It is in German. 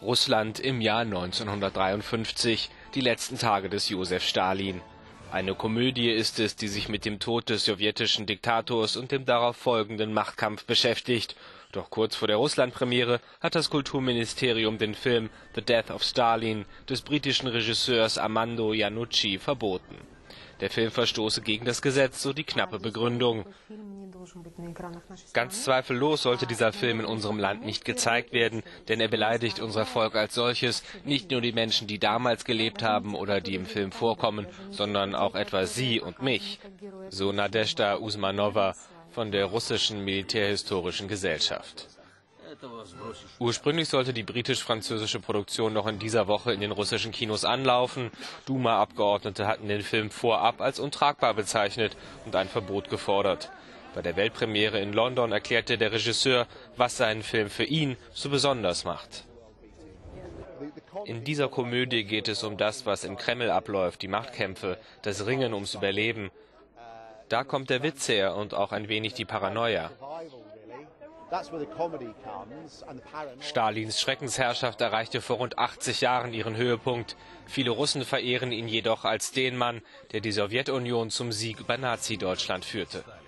Russland im Jahr 1953, die letzten Tage des Josef Stalin. Eine Komödie ist es, die sich mit dem Tod des sowjetischen Diktators und dem darauf folgenden Machtkampf beschäftigt. Doch kurz vor der Russland-Premiere hat das Kulturministerium den Film The Death of Stalin des britischen Regisseurs Armando Iannucci verboten. Der Film verstoße gegen das Gesetz, so die knappe Begründung. Ganz zweifellos sollte dieser Film in unserem Land nicht gezeigt werden, denn er beleidigt unser Volk als solches, nicht nur die Menschen, die damals gelebt haben oder die im Film vorkommen, sondern auch etwa Sie und mich, so Nadezhda Usmanova von der russischen Militärhistorischen Gesellschaft. Ursprünglich sollte die britisch-französische Produktion noch in dieser Woche in den russischen Kinos anlaufen. Duma-Abgeordnete hatten den Film vorab als untragbar bezeichnet und ein Verbot gefordert. Bei der Weltpremiere in London erklärte der Regisseur, was seinen Film für ihn so besonders macht. In dieser Komödie geht es um das, was im Kreml abläuft, die Machtkämpfe, das Ringen ums Überleben. Da kommt der Witz her und auch ein wenig die Paranoia. Stalins Schreckensherrschaft erreichte vor rund 80 Jahren ihren Höhepunkt. Viele Russen verehren ihn jedoch als den Mann, der die Sowjetunion zum Sieg über Nazi-Deutschland führte.